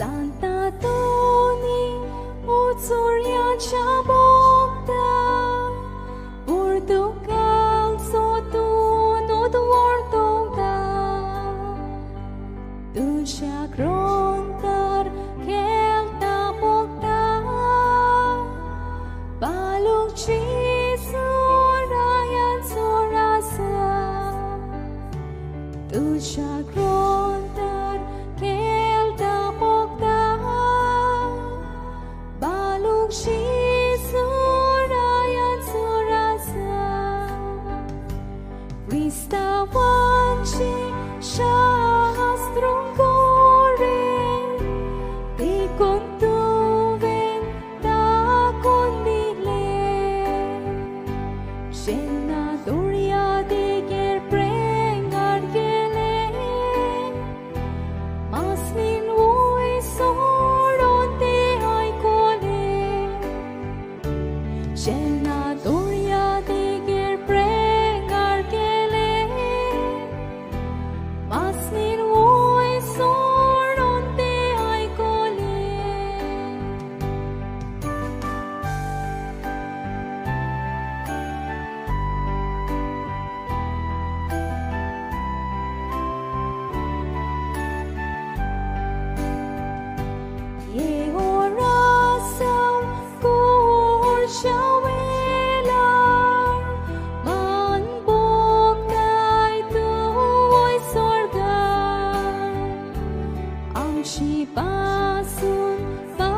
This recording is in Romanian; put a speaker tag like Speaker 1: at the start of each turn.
Speaker 1: Santa Toni, Utsurya Chabokta, Portugal, Sotun, Udwartogda, Dusha Krontar, Kelta Bokta, Baluk Chisurayan Surasa, Dusha Krontar, Kelta Bokta, Baluk Chisurayan Surasa, Krista Wanchi, Shastrung Goren, Tikon Tuven, Takon Dile, Shena Doria Diger Prengar Gele, Maslin Woi Soron Te Aikole, Shena Doria Diger Prengar Gele, Maslin Woi Soron Te Aikole. Yehorasau kur shawelar, man boktai tuoy sorgar, ang shipasun